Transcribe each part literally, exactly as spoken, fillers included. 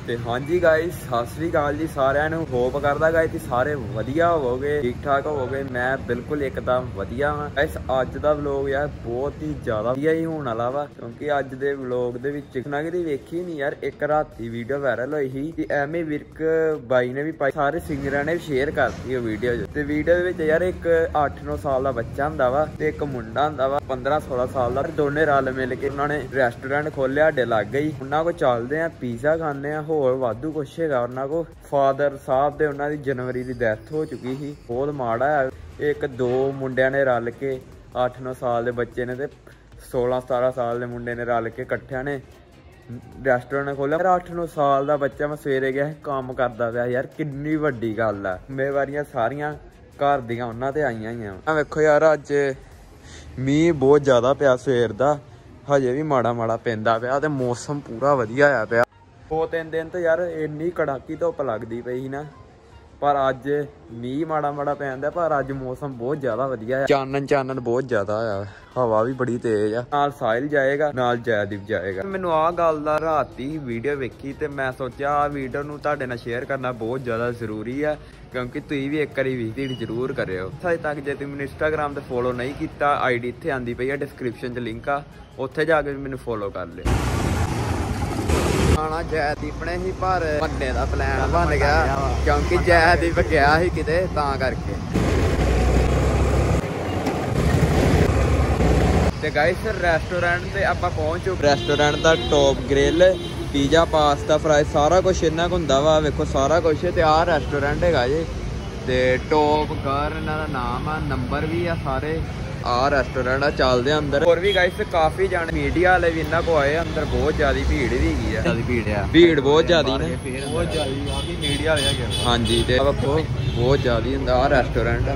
ਤੇ ਹਾਂਜੀ ਗਾਇਸ ਸਤਿ ਸ੍ਰੀ ਅਕਾਲ ਜੀ ਸਾਰਿਆਂ ਨੂੰ। ਹੋਪ ਕਰਦਾ ਗਾਇਸ ਕਿ ਸਾਰੇ ਵਧੀਆ ਹੋਵੋਗੇ, ਠੀਕ ਠਾਕ ਹੋਵੋਗੇ। ਮੈਂ ਬਿਲਕੁਲ ਇੱਕਦਮ ਵਧੀਆ ਹਾਂ ਗਾਇਸ। ਅੱਜ ਦਾ ਵਲੋਗ ਯਾਰ ਬਹੁਤ ਹੀ ਜ਼ਿਆਦਾ ਵਧੀਆ ਹੀ ਹੋਣ ਵਾਲਾ ਵਾ, ਕਿਉਂਕਿ ਅੱਜ ਦੇ ਵਲੋਗ ਦੇ ਵਿੱਚ ਨਾ ਕਿਤੇ ਵੇਖੀ ਨਹੀਂ ਯਾਰ, ਇੱਕ ਰਾਤੀ ਵੀਡੀਓ ਵਾਇਰਲ ਹੋਈ ਸੀ ਤੇ ਐਵੇਂ ਵਿਰਕ ਬਾਈ ਨੇ ਵੀ ਪਾਈ, ਸਾਰੇ ਸਿੰਗਰਾਂ ਨੇ ਵੀ ਸ਼ੇਅਰ ਕਰਤੀ ਉਹ ਵੀਡੀਓ ਤੇ ਵੀਡੀਓ ਦੇ ਵਿੱਚ ਯਾਰ ਇੱਕ ਅੱਠ ਨੌ ਸਾਲ ਦਾ ਬੱਚਾ ਹੁੰਦਾ ਵਾ ਤੇ ਇੱਕ ਮੁੰਡਾ ਹੁੰਦਾ ਵਾ ਪੰਦਰਾਂ ਸੋਲਾਂ ਸਾਲ ਦਾ। ਦੋਨੇ ਰਲ ਮਿਲ ਕੇ ਉਹਨਾਂ ਨੇ ਰੈਸਟੋਰੈਂਟ ਖੋਲਿਆ ਸਾਡੇ ਲਾਗੇ ਹੀ। ਉਹਨਾਂ ਕੋਲ ਚੱਲਦੇ ਆ, ਪੀਜ਼ਾ ਖਾਂਦੇ ਆ, ਹੋਰ ਵਾਧੂ ਕੁਛ ਹੈਗਾ ਉਹਨਾਂ ਕੋਲ। ਫਾਦਰ ਸਾਹਿਬ ਦੇ ਉਹਨਾਂ ਦੀ ਜਨਵਰੀ ਦੀ ਡੈਥ ਹੋ ਚੁੱਕੀ ਸੀ, ਬਹੁਤ ਮਾੜਾ ਹੈ। ਇੱਕ ਦੋ ਮੁੰਡਿਆਂ ਨੇ ਰਲ ਕੇ, ਅੱਠ ਨੌ ਸਾਲ ਦੇ ਬੱਚੇ ਨੇ ਤੇ ਸੋਲਾਂ ਸਤਾਰਾਂ ਸਾਲ ਦੇ ਮੁੰਡੇ ਨੇ ਰਲ ਕੇ ਇਕੱਠਿਆਂ ਨੇ ਰੈਸਟੋਰੈਂਟ ਖੋਲਿਆ। ਅੱਠ ਨੌ ਸਾਲ ਦਾ ਬੱਚਾ ਮੈਂ ਸਵੇਰੇ ਗਿਆ ਕੰਮ ਕਰਦਾ ਪਿਆ ਯਾਰ, ਕਿੰਨੀ ਵੱਡੀ ਗੱਲ ਆ। ਜ਼ਿੰਮੇਵਾਰੀਆਂ ਸਾਰੀਆਂ ਘਰ ਦੀਆਂ ਉਹਨਾਂ ਤੇ ਆਈਆਂ ਹੀ ਆ। ਵੇਖੋ ਯਾਰ ਅੱਜ ਮੀਂਹ ਬਹੁਤ ਜ਼ਿਆਦਾ ਪਿਆ ਸਵੇਰ ਦਾ, ਹਜੇ ਵੀ ਮਾੜਾ ਮਾੜਾ ਪੈਂਦਾ ਪਿਆ ਤੇ ਮੌਸਮ ਪੂਰਾ ਵਧੀਆ ਆ ਪਿਆ। ਦੋ ਤਿੰਨ ਦਿਨ ਤੋਂ ਯਾਰ ਇੰਨੀ ਕੜਾਕੀ ਧੁੱਪ ਲੱਗਦੀ ਪਈ ਸੀ ਨਾ, ਪਰ ਅੱਜ ਮੀਂਹ ਮਾੜਾ ਮਾੜਾ ਪੈਂਦਾ, ਪਰ ਅੱਜ ਮੌਸਮ ਬਹੁਤ ਜ਼ਿਆਦਾ ਵਧੀਆ ਆ। ਚਾਨਣ ਚਾਨਣ ਬਹੁਤ ਜ਼ਿਆਦਾ ਆ, ਹਵਾ ਵੀ ਬੜੀ ਤੇਜ਼ ਆ। ਨਾਲ ਸਾਹਿਲ ਜਾਏਗਾ, ਨਾਲ ਜੈਦੀਪ ਜਾਏਗਾ। ਮੈਨੂੰ ਆਹ ਗੱਲ ਦਾ ਰਾਤੀ ਵੀਡੀਓ ਵੇਖੀ ਤੇ ਮੈਂ ਸੋਚਿਆ ਆਹ ਵੀਡੀਓ ਨੂੰ ਤੁਹਾਡੇ ਨਾਲ ਸ਼ੇਅਰ ਕਰਨਾ ਬਹੁਤ ਜ਼ਿਆਦਾ ਜ਼ਰੂਰੀ ਆ, ਕਿਉਂਕਿ ਤੁਸੀਂ ਵੀ ਇੱਕ ਵਾਰੀ ਵਿਜ਼ਿਟ ਜ਼ਰੂਰ ਕਰਿਓ। ਅਜੇ ਤੱਕ ਜੇ ਤੁਸੀਂ ਮੈਨੂੰ ਇੰਸਟਾਗ੍ਰਾਮ ਤੇ ਫੋਲੋ ਨਹੀਂ ਕੀਤਾ, ਆਈ ਡੀ ਇੱਥੇ ਆਂਦੀ ਪਈ ਆ ਡਿਸਕ੍ਰਿਪਸ਼ਨ 'ਚ ਲਿੰਕ ਆ, ਉੱਥੇ ਜਾ ਕੇ ਮੈਨੂੰ ਫੋਲੋ ਕਰ ਲਿਓ। ਆਣਾ ਜੈਦੀਪ ਨੇ ਹੀ, ਪਰ ਮੰਨੇ ਦਾ ਪਲਾਨ ਬਣ ਗਿਆ ਕਿਉਂਕਿ ਜੈਦੀਪ ਗਿਆ ਸੀ ਕਿਤੇ, ਤਾਂ ਕਰਕੇ। ਤੇ ਗਾਇਸ ਰੈਸਟੋਰੈਂਟ ਤੇ ਆਪਾਂ ਪਹੁੰਚ ਚੁੱਕੇ। ਰੈਸਟੋਰੈਂਟ ਦਾ Top Grill, pizza, pasta, fry ਸਾਰਾ ਕੁਛ ਇਹਨਾਂ ਕੋਲ ਹੁੰਦਾ ਵਾ। ਵੇਖੋ ਸਾਰਾ ਕੁਛ। ਤੇ ਆਹ ਰੈਸਟੋਰੈਂਟ ਹੈਗਾ ਜੀ ਤੇ ਟੌਪ ਗਰ ਇਹਨਾਂ ਦਾ ਨਾਮ ਆ, ਨੰਬਰ ਵੀ ਆ ਸਾਰੇ। ਆਹ ਰੈਸਟੋਰੈਂਟ ਆ, ਚੱਲਦੇ ਆ ਅੰਦਰ। ਹੋਰ ਵੀ ਗਾਇਸ ਕਾਫੀ ਜਾਣੇ ਮੀਡੀਆ ਵਾਲੇ ਵੀ ਇਹਨਾਂ ਕੋ ਆਏ। ਅੰਦਰ ਬਹੁਤ ਜ਼ਿਆਦਾ ਭੀੜ ਵੀ ਹੈਗੀ ਆ, ਭੀੜ ਆ ਭੀੜ ਬਹੁਤ ਜ਼ਿਆਦਾ ਨੇ, ਬਹੁਤ ਜ਼ਿਆਦਾ ਆ ਮੀਡੀਆ ਵਾਲੇ ਹੈਗੇ। ਹਾਂਜੀ ਤੇ ਵੇਖੋ ਬਹੁਤ ਜ਼ਿਆਦਾ ਹੁੰਦਾ। ਆਹ ਰੈਸਟੋਰੈਂਟ ਆ।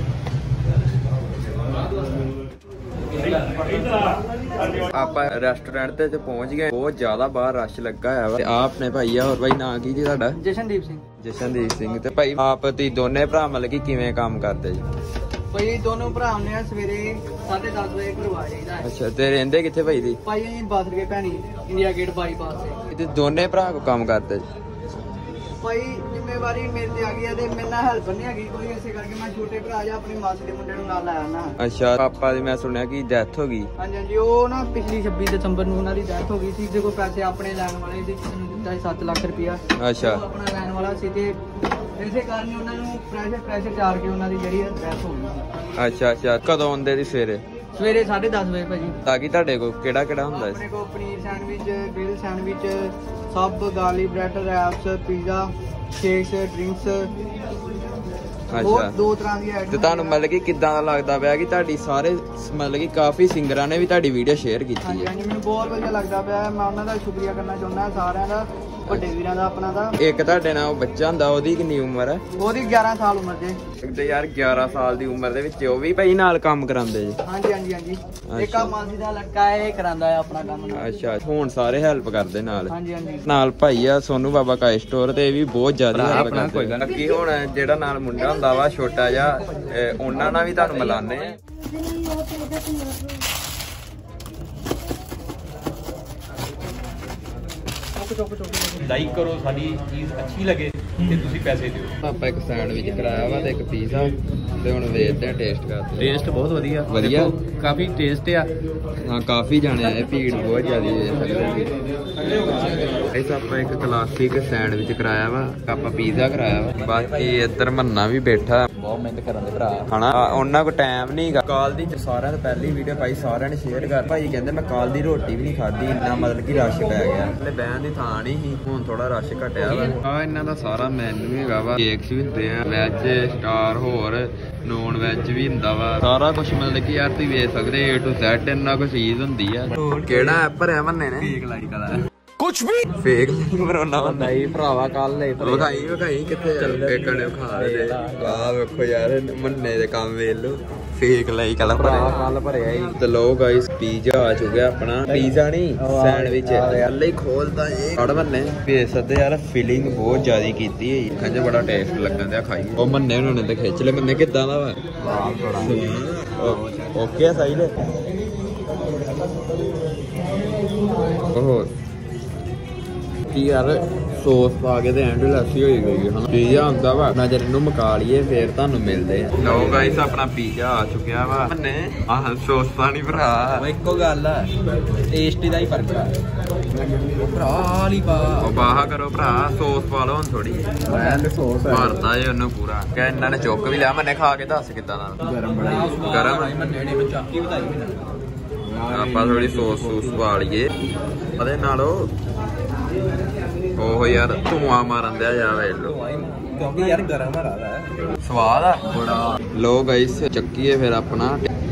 ਆਪਾਂ ਰੈਸਟੋਰੈਂਟ ਤੇ ਪਹੁੰਚ ਗਏ, ਬਹੁਤ ਜ਼ਿਆਦਾ ਬਾਹਰ ਰਸ਼ ਲੱਗਾ ਹੋਇਆ ਵਾ। ਆ ਆਪਣੇ ਭਾਈ ਆ। ਹੋਰ ਭਾਈ ਨਾਂ ਕੀ ਜੀ ਤੁਹਾਡਾ? ਜਸ਼ਨਦੀਪ ਸਿੰਘ। ਜਸ਼ਨਦੀਪ ਸਿੰਘ। ਤੇ ਭਾਈ ਆਪ ਤੁਸੀਂ ਦੋਨੇ ਭਰਾ ਮਤਲਬ ਕਿ ਕਿਵੇਂ ਕੰਮ ਕਰਦੇ ਜੀ? ਭਾਈ ਦੋਨੋਂ ਭਰਾ ਨੇ ਸਵੇਰੇ ਸਾਢੇ ਦਸ ਵਜੇ ਘਰੋਂ ਆ ਜਾਈਦਾ। ਅੱਛਾ ਤੇ ਰਹਿੰਦੇ ਕਿੱਥੇ ਭਾਈ ਦੀ? ਭਾਈ ਅਸੀਂ Basarke Bhaini India Gate bypass ਤੇ। ਤੇ ਦੋਨੇ ਭਰਾ ਕੋ ਕੰਮ ਕਰਦੇ ਜੀ? ਭਾਈ ਜ਼ਿੰਮੇਵਾਰੀ ਮੇਰੇ ਤੇ ਆ ਗਈ ਤੇ ਮੇਰੇ ਨਾਲ ਹੈਲਪ ਨਹੀਂ ਹੈਗੀ ਕੋਈ, ਇਸੇ ਕਰਕੇ ਮੈਂ ਛੋਟੇ ਭਰਾ ਜਾਂ ਆਪਣੀ ਮਾਸੀ ਦੇ ਮੁੰਡੇ ਨੂੰ ਨਾਲ ਲੈ ਆਣਾ। ਅੱਛਾ ਪਾਪਾ ਦੀ ਮੈਂ ਸੁਣਿਆ ਕਿ ਡੈਥ ਹੋ ਗਈ। ਹਾਂਜੀ ਹਾਂਜੀ, ਉਹ ਨਾ ਪਿਛਲੀ ਛੱਬੀ ਦਸੰਬਰ ਨੂੰ ਉਹਨਾਂ ਦੀ ਡੈਥ ਹੋ ਗਈ ਸੀ। ਜਿਹਦੇ ਕੋਲ ਪੈਸੇ ਆਪਣੇ ਲੈਣ ਵਾਲੇ ਸੀ, ਦਿੱਤਾ ਸੀ ਸੱਤ ਲੱਖ ਰੁਪਇਆ। ਅੱਛਾ ਆਪਣਾ ਲੈਣ ਵਾਲਾ ਸੀ ਤੇ ਇਸੇ ਕਾਰਨ ਉਹਨਾਂ ਨੂੰ ਪ੍ਰੈਸ਼ਰ ਪ੍ਰੈਸ਼ਰ ਚਾਰ ਕੇ ਉਹਨਾਂ ਦੀ ਜਿਹੜੀ ਡੈਥ ਹੋ ਗਈ। ਅੱਛਾ ਅੱਛਾ, ਕਦੋਂ ਆਉਂਦੇ ਸੀ ਸਵੇਰੇ? ਸਵੇਰੇ ਸਾਢੇ ਦਸ ਵਜੇ ਭਾਜੀ। ਤਾਂ ਕਿ ਤੁਹਾਡੇ ਕੋਲ ਕਿਹੜਾ ਕਿਹੜਾ ਹੁੰਦਾ ਸੀ? ਆਪਣੇ ਕੋਲ paneer sandwich, grill sandwich, sub, garlic bread, wraps, pizza, shakes, drinks, ਅੱਛਾ ਦੋ ਤਰ੍ਹਾਂ ਦੀ ਆਈਟਮ। ਤੇ ਤੁਹਾਨੂੰ ਮਤਲਬ ਕਿ ਕਿੱਦਾਂ ਦਾ ਲੱਗਦਾ ਪਿਆ ਕਿ ਤੁਹਾਡੀ ਸਾਰੇ ਮਤਲਬ ਕਿ ਕਾਫੀ ਸਿੰਗਰਾਂ ਨੇ ਵੀ ਤੁਹਾਡੀ ਵੀਡੀਓ ਸ਼ੇਅਰ ਕੀਤੀ ਹੈ? ਹਾਂਜੀ ਹਾਂਜੀ, ਮੈਨੂੰ ਬਹੁਤ ਵਧੀਆ ਲੱਗਦਾ ਪਿਆ। ਮੈਂ ਉਹਨਾਂ ਦਾ ਸ਼ੁਕਰੀਆ ਕਰਨਾ ਚਾਹੁੰਦਾ ਸਾਰਿਆਂ ਦਾ, ਵੱਡੇ ਵੀਰਾਂ ਦਾ, ਆਪਣਾ ਦਾ। ਇੱਕ ਤੁਹਾਡੇ ਨਾਲ ਬੱਚਾ ਹੁੰਦਾ, ਉਹਦੀ ਕਿੰਨੀ ਉਮਰ ਹੈ? ਉਹਦੀ ਗਿਆਰਾਂ ਸਾਲ ਉਮਰ ਜੇ। ਤੇ ਯਾਰ ਗਿਆਰਾਂ ਸਾਲ ਦੀ ਉਮਰ ਦੇ ਵਿੱਚ ਉਹ ਵੀ ਭਾਈ ਨਾਲ ਕੰਮ ਕਰਾਉਂਦੇ ਜੀ? ਹਾਂਜੀ ਹਾਂਜੀ ਹਾਂਜੀ, ਇੱਕ ਆ ਮਾਸੀ ਦਾ ਲੜਕਾ ਹੈ, ਇਹ ਕਰਾਂਦਾ ਹੈ ਆਪਣਾ ਕੰਮ। ਅੱਛਾ, ਹੁਣ ਸਾਰੇ ਹੈਲਪ ਕਰਦੇ ਨਾਲ? ਹਾਂਜੀ ਹਾਂਜੀ। ਨਾਲ ਭਾਈ ਆ ਸੋਨੂ ਬਾਬਾ ਕਾਏ ਸਟੋਰ ਤੇ, ਇਹ ਵੀ ਬਹੁਤ ਜ਼ਿਆਦਾ ਹੈਲਪ ਕਰਦੇ। ਬਾਕੀ ਹੁਣ ਜਿਹੜਾ ਨਾਲ ਮੁੰਡਾ ਹੁੰਦਾ ਵਾ ਛੋਟਾ ਜਿਹਾ, ਉਹਨਾਂ ਨਾਲ ਵੀ ਤੁਹਾਨੂੰ ਮਿਲਾਨੇ ਆ। ਲਾਈਕ ਕਰੋ, ਸਾਡੀ ਚੀਜ਼ ਅੱਛੀ ਲੱਗੇ ਤੇ ਤੁਸੀਂ ਪੈਸੇ ਦਿਓ। ਆਪਾਂ ਇੱਕ ਸੈਂਡਵਿਚ ਕਰਾਇਆ ਵਾ ਤੇ ਇੱਕ ਪੀਜ਼ਾ, ਤੇ ਹੁਣ ਵੇਖਦੇ ਆ ਟੇਸਟ ਕਰਦੇ। ਟੇਸਟ ਬਹੁਤ ਵਧੀਆ ਵਧੀਆ, ਕਾਫੀ ਟੇਸਟ ਆ। ਹਾਂ ਕਾਫੀ ਜਾਣੇ ਆਏ, ਭੀੜ ਬਹੁਤ ਜ਼ਿਆਦਾ ਹੈ। ਇਸ ਆਪਾਂ ਇੱਕ ਕਲਾਸਿਕ ਸੈਂਡਵਿਚ ਕਰਾਇਆ ਵਾ, ਆਪਾਂ ਪੀਜ਼ਾ ਕਰਾਇਆ ਵਾ। ਬਾਕੀ ਇੱਧਰ ਮੰਨਾ ਵੀ ਬੈਠਾ, ਬਹੁਤ ਮਿਹਨਤ ਕਰਨ ਦੇ ਭਰਾ ਹਨਾ। ਉਹਨਾਂ ਕੋਲ ਟਾਈਮ ਨਹੀਂ ਹੈਗਾ। ਕਾਲ ਦੀ ਸਾਰਿਆਂ ਤੋਂ ਪਹਿਲੀ ਵੀਡੀਓ ਭਾਈ ਸਾਰਿਆਂ ਨੇ ਸ਼ੇਅਰ ਕਰ। ਭਾਈ ਕਹਿੰਦੇ ਮੈਂ ਕਾਲ ਦੀ ਰੋਟੀ ਵੀ ਨਹੀਂ ਖਾਧੀ, ਇੰਨਾ ਮਤਲਬ ਕਿ ਰਸ਼ ਪੈ ਗਿਆ। ਪਹਿਲੇ ਬਹਿਣ ਦੀ ਥਾਂ ਨਹੀਂ ਸੀ, ਹੁਣ ਥੋੜਾ ਰਸ਼ ਘਟਿਆ ਵਾ। ਆ ਇਹਨਾਂ ਦਾ ਸਾਰਾ ਮੈਨੂ ਹੈਗਾ ਵਾ, ਕੇਕਸ ਵੀ ਹੁੰਦੇ ਆ, ਵੈਜ ਸਟਾਰ, ਹੋਰ ਨੌਨ ਵੈਜ ਵੀ ਹੁੰਦਾ ਵਾ। ਸਾਰਾ ਕੁਛ ਮਤਲਬ ਕਿ ਯਾਰ ਤੁਸੀਂ ਵੇਖ ਸਕਦੇ ਏ ਟੂ ਜ਼ੈਡ ਇੰਨਾ ਕੁਛ ਚੀਜ਼ ਹੁੰਦੀ ਆ। ਕਿਹੜਾ ਐਪ ਭਰਿਆ ਮੰਨੇ ਨੇ? ਫੇਕ ਲਾਈਕ ਵਾਲਾ ਕੁਛ ਵੀ ਫੇਕ ਬਣਾਉਣਾ ਹੁੰਦਾ ਹੀ ਭਰਾਵਾ। ਕੱਲ ਲੈ ਵਿਖਾਈ ਵਿਖਾਈ ਕਿੱਥੇ ਇੱਕ ਨੇ ਖਾ ਦੇ। ਆਹ ਵੇਖੋ ਯਾਰ ਮੰਨੇ ਦੇ ਕੰਮ ਵੇਖ ਲੋ, ਫੇਕ ਲਾਈ ਕੱਲ ਭਰਿਆ, ਕੱਲ ਭਰਿਆ ਹੀ। ਤੇ ਲੋ ਗਾਇਸ ਪੀਜ਼ਾ ਆ ਚੁੱਕਿਆ ਆਪਣਾ। ਪੀਜ਼ਾ ਨਹੀਂ ਸੈਂਡਵਿਚ ਕੱਲ ਹੀ ਖੋਲਦਾ ਇਹ। ਕੜ ਮੰਨੇ ਵੇਖ ਸਕਦੇ ਯਾਰ, ਫੀਲਿੰਗ ਬਹੁਤ ਜ਼ਿਆਦਾ ਕੀਤੀ ਹੈ। ਕਹਿੰਦੇ ਬੜਾ ਟੇਸਟ ਲੱਗਣ ਦਿਆ, ਖਾਈ। ਉਹ ਮੰਨੇ ਉਹਨਾਂ ਨੇ ਤਾਂ ਖਿੱਚ ਲੈ। ਮੰਨੇ ਕਿੱਦਾਂ ਦਾ ਵਾ? ਓਕੇ ਸਹੀ ਨੇ। ਉਹ ਕੀ यार ਸੌਸ ਪਾ ਕੇ ਤੇ ਐਂਡ ਲੱਸੀ ਹੋਈ ਗਈ ਹੈ ਪੀਜ਼ਾ ਹੁੰਦਾ ਵਾ ਨਾ ਜਰ ਇਹਨੂੰ ਮਕਾ ਲਈਏ ਫੇਰ ਤੁਹਾਨੂੰ ਮਿਲਦੇ ਆ। ਲਓ ਗਾਇਸ ਆਪਣਾ ਪੀਜ਼ਾ ਆ ਚੁੱਕਿਆ ਵਾ ਨੇ ਆਹ ਸੌਸ ਤਾਂ ਨਹੀਂ ਭਰਾ ਇੱਕੋ ਗੱਲ ਆ ਟੇਸਟ ਦਾ ਹੀ ਫਰਕ ਆ ਭਰਾ ਵਾਲੀ ਪਾ ਉਹ ਬਾਹਾ ਕਰੋ ਭਰਾ ਸੌਸ ਪਾ ਲਓ ਹੁਣ ਥੋੜੀ ਮੈਂ ਤੇ ਸੌਸ ਭਰਤਾ ਏ ਉਹਨੂੰ ਪੂਰਾ ਕਿ ਇਹਨਾਂ ਨੇ ਚੁੱਕ ਵੀ ਲਿਆ ਮੰਨੇ ਖਾ ਕੇ ਦੱਸ ਕਿੱਦਾਂ ਦਾ ਗਰਮ ਬੜਾ ਗਰਮ ਮੰਨੇ ਨੇ ਮੈਂ ਚਾਕੀ ਵਧਾਈ ਮੈਨੂੰ ਆਪਾਂ ਥੋੜੀ ਸੌਸ ਸੂਸ ਪਾ ਲਈਏ ਉਹਦੇ ਨਾਲ ਉਹ ਯਾਰ ਧੂਆਂ ਮਾਰਨ ਦਿਆ ਜਾ ਵੇ ਲੋ ਕਿਉਂਕਿ ਯਾਰ ਗਰਮ ਆ ਰਹਾ ਸਵਾਦ ਆ ਬੜਾ। ਲੋ ਗਾਇਸ ਚੱਕੀਏ ਫਿਰ ਆਪਣਾ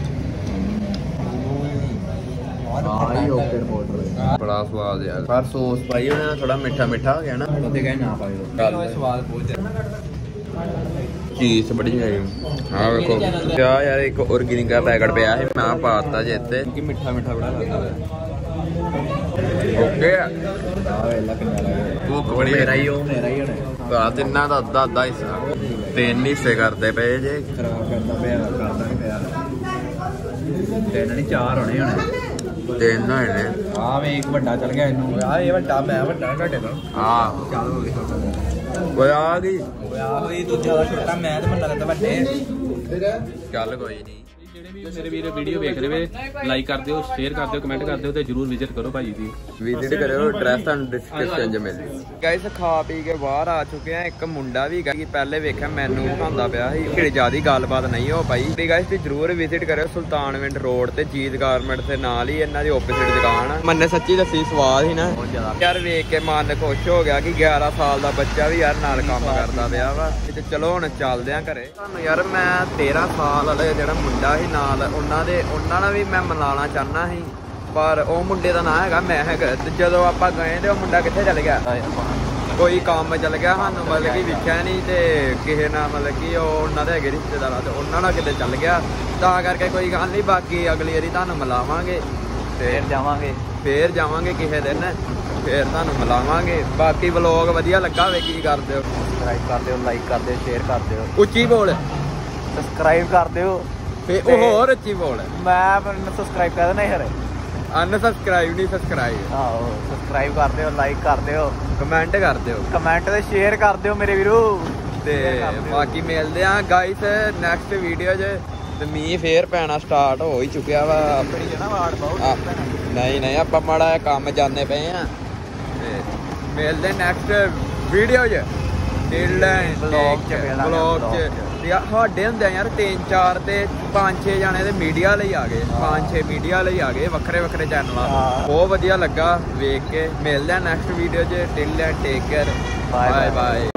ਆਈ ਓਕੇ ਰਿਪੋਰਟਰ ਬੜਾ ਸਵਾਦ ਯਾਰ ਪਰ ਸੌਸ ਪਾਈ ਉਹਨੇ ਨਾਲ ਥੋੜਾ ਮਿੱਠਾ ਮਿੱਠਾ ਹੋ ਗਿਆ ਨਾ ਉਹਦੇ ਕਹੇ ਨਾ ਪਾਇਓ ਸਵਾਦ ਬਹੁਤ ਜ਼ਿਆਦਾ ਚੀਜ਼ ਬੜੀ ਹੈ ਆ ਵੇਖੋ ਕਿਆ ਯਾਰ ਇੱਕ ਆਰਗੈਨਿਕ ਦਾ ਪੈਕਟ ਪਿਆ ਸੀ ਮੈਂ ਪਾਤਾ ਜੇ ਇੱਥੇ ਕਿ ਮਿੱਠਾ ਮਿੱਠਾ ਬੜਾ ਲੱਗਦਾ ਓਕੇ ਆ ਵੇਲਾ ਕਿੰਨਾ ਲੱਗਦਾ ਭੁੱਖ ਬੜੀ ਮੇਰਾ ਹੀ ਉਹ ਮੇਰਾ ਹੀ ਹੋਣਾ ਆ ਤਿੰਨਾਂ ਦਾ ਅੱਧਾ ਅੱਧਾ ਹਿੱਸਾ ਤਿੰਨ ਹਿੱਸੇ ਕਰਦੇ ਪਏ ਜੇ ਖਰਾਬ ਕਰਦਾ ਪਿਆ ਕਰਦਾ ਨਹੀਂ ਪਿਆ ਤਿੰਨ ਨਹੀਂ ਚਾਰ ਹੋਣੇ ਹੋਣੇ ਤਿੰਨ ਹੋਏ ਨੇ ਆ ਵੇ ਇੱਕ ਵੱਡਾ ਚੱਲ ਗਿਆ ਇਹਨੂੰ ਆ ਇਹ ਵੱਡਾ ਮੈਂ ਵੱਡਾ ਤੁਹਾਡੇ ਤੋਂ ਆ ਚੱਲ ਹੋ ਗਈ ਓਏ ਆ ਗਈ ਓਏ ਆ ਹੋਈ ਦੂਜਾ ਦਾ ਛੋਟਾ ਮੈਂ ਤੇ ਮੰਨਾ ਲੱਗਦਾ ਵੱਡੇ ਚੱਲ ਕੋਈ ਨਹੀਂ ਜਿਹੜੇ ਵੀ ਮੇਰੇ ਵੀਰ ਵੀਡੀਓ ਵੇਖ ਰਹੇ ਵੇ ਲਾਈਕ ਕਰ ਦਿਓ ਸ਼ੇਅਰ ਕਰ ਦਿਓ ਕਮੈਂਟ ਕਰ ਦਿਓ ਤੇ ਜਰੂਰ ਵਿਜ਼ਿਟ ਕਰੋ ਭਾਜੀ ਦੀ ਵਿਜ਼ਿਟ ਕਰਿਓ ਐਡਰੈਸ ਤੁਹਾਨੂੰ ਡਿਸਕ੍ਰਿਪਸ਼ਨ 'ਚ ਮਿਲ ਜੂ ਗਾਇਸ ਖਾ ਪੀ ਕੇ ਬਾਹਰ ਆ ਚੁੱਕੇ ਆ ਇੱਕ ਮੁੰਡਾ ਵੀ ਕਿ ਪਹਿਲੇ ਵੇਖਿਆ ਮੈਨੂੰ ਖਾਂਦਾ ਪਿਆ ਸੀ ਕਿਹੜੀ ਜ਼ਿਆਦਾ ਗੱਲਬਾਤ ਨਹੀਂ ਹੋ ਪਾਈ ਤੇ ਗਾਇਸ ਤੁਸੀਂ ਜਰੂਰ ਵਿਜ਼ਿਟ ਕਰਿਓ ਸੁਲਤਾਨਵਿੰਡ ਰੋਡ ਤੇ ਜੀਤ ਗਾਰਮੈਂਟ ਦੇ ਨਾਲ ਹੀ ਇਹਨਾਂ ਦੀ ਆਪੋਜ਼ਿਟ ਦੁਕਾਨ ਆ ਮੰਨੇ ਸੱਚੀ ਦੱਸੀ ਸਵਾਦ ਸੀ ਨਾ ਯਾਰ ਵੇਖ ਕੇ ਮਨ ਖੁਸ਼ ਹੋ ਗਿਆ ਕਿ ਗਿਆਰਾਂ ਸਾਲ ਦਾ ਬੱਚਾ ਵੀ ਯਾਰ ਨਾਲ ਕੰਮ ਕਰਦਾ ਪਿਆ ਵਾ ਤੇ ਚਲੋ ਹੁਣ ਚੱਲਦੇ ਆ ਘਰੇ ਤੁਹਾਨੂੰ ਯਾਰ ਮੈਂ ਤੇਰਾਂ ਸਾਲ ਵਾਲੇ ਜਿਹੜਾ ਮੁੰਡਾ ਸੀ ਨਾਲ ਉਹਨਾਂ ਦੇ ਉਹਨਾਂ ਨਾਲ ਵੀ ਮੈਂ ਮਿਲਾਉਣਾ ਚਾਹੁੰਦਾ ਸੀ ਪਰ ਉਹ ਮੁੰਡੇ ਦਾ ਨਾਂ ਹੈਗਾ ਮਹਿਕ ਤੇ ਜਦੋਂ ਆਪਾਂ ਗਏ ਤੇ ਉਹ ਮੁੰਡਾ ਕਿੱਥੇ ਚਲ ਗਿਆ ਕੋਈ ਕੰਮ ਚਲ ਗਿਆ ਸਾਨੂੰ ਮਤਲਬ ਕਿ ਵੇਖਿਆ ਨਹੀਂ ਤੇ ਕਿਸੇ ਨਾਲ ਮਤਲਬ ਕਿ ਉਹ ਉਹਨਾਂ ਦੇ ਹੈਗੇ ਰਿਸ਼ਤੇਦਾਰਾਂ ਤੇ ਉਹਨਾਂ ਨਾਲ ਕਿਤੇ ਚੱਲ ਗਿਆ ਤਾਂ ਕਰਕੇ ਕੋਈ ਗੱਲ ਨਹੀਂ ਬਾਕੀ ਅਗਲੀ ਵਾਰੀ ਤੁਹਾਨੂੰ ਮਿਲਾਵਾਂਗੇ ਫੇਰ ਜਾਵਾਂਗੇ ਫੇਰ ਜਾਵਾਂਗੇ ਕਿਸੇ ਦਿਨ ਫੇਰ ਤੁਹਾਨੂੰ ਮਿਲਾਵਾਂਗੇ ਬਾਕੀ ਵਲੋਗ ਵਧੀਆ ਲੱਗਾ ਹੋਵੇ ਕੀ ਕਰਦੇ ਹੋ ਸਬਸਕ੍ਰਾਈਬ ਕਰ ਦਿਓ ਲਾਈਕ ਕਰ ਦਿਓ ਸ਼ੇਅਰ ਕਰ ਦਿਓ ਉੱਚੀ ਬੋਲ ਸਬਸਕ੍ਰਾਈਬ ਕਰ ਦਿਓ ਫੇ ਉਹ ਹੋਰ ਉੱਚੀ ਬੋਲ ਮੈਂ ਸਬਸਕ੍ਰਾਈਬ ਕਰ ਦੇਣਾ ਯਾਰ ਅਨਸਬਸਕ੍ਰਾਈਬ ਨਹੀਂ ਸਬਸਕ੍ਰਾਈਬ ਆਹੋ ਸਬਸਕ੍ਰਾਈਬ ਕਰ ਦਿਓ ਲਾਈਕ ਕਰ ਦਿਓ ਕਮੈਂਟ ਕਰ ਦਿਓ ਕਮੈਂਟ ਤੇ ਸ਼ੇਅਰ ਕਰ ਦਿਓ ਮੇਰੇ ਵੀਰੋ ਤੇ ਬਾਕੀ ਮਿਲਦੇ ਆ ਗਾਇਸ ਨੈਕਸਟ ਵੀਡੀਓ 'ਚ ਤੇ ਮੀਂਹ ਫੇਰ ਪੈਣਾ ਸਟਾਰਟ ਹੋ ਹੀ ਚੁੱਕਿਆ ਵਾ ਆਪਣੀ ਜਣਾ ਵਾੜ ਬਹੁਤ ਨਹੀਂ ਨਹੀਂ ਆਪਾਂ ਮਾੜਾ ਜਿਹਾ ਕੰਮ ਜਾਂਦੇ ਪਏ ਆ ਤੇ ਮਿਲਦੇ ਨੈਕਸਟ ਵੀਡੀਓ 'ਚ ਵਲੌਗ 'ਚ ਵਲੌਗ 'ਚ ਸਾਡੇ ਹੁੰਦੇ ਯਾਰ ਤਿੰਨ ਚਾਰ ਤੇ ਪੰਜ ਛੇ ਜਾਣੇ ਤੇ ਮੀਡੀਆ ਲਈ ਆ ਗਏ ਪੰਜ ਛੇ ਮੀਡੀਆ ਲਈ ਆ ਗਏ ਵੱਖਰੇ ਵੱਖਰੇ ਚੈਨਲਾਂ ਬਹੁਤ ਵਧੀਆ ਲੱਗਾ ਵੇਖ ਕੇ ਮਿਲਦੇ ਆ ਨੈਕਸਟ ਵੀਡੀਓ 'ਚ till end take care bye bye